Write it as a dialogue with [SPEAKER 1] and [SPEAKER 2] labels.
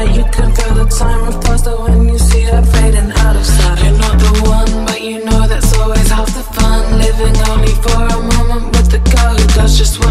[SPEAKER 1] that you can feel the time move faster when you see her fading out of sight. You're not the one, but you know that's always half the fun. Living only for a moment with the girl who does just